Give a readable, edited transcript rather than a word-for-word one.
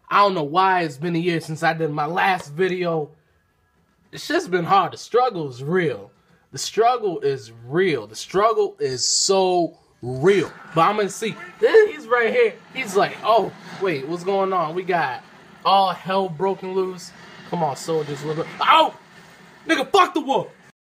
I don't know why it's been a year since I did my last video. It's just been hard. The struggle is real. The struggle is real. The struggle is so real. But I'm gonna see. He's right here. He's like, oh, wait, what's going on? We got all hell broken loose. Come on, soldiers. Oh! Nigga, fuck the war!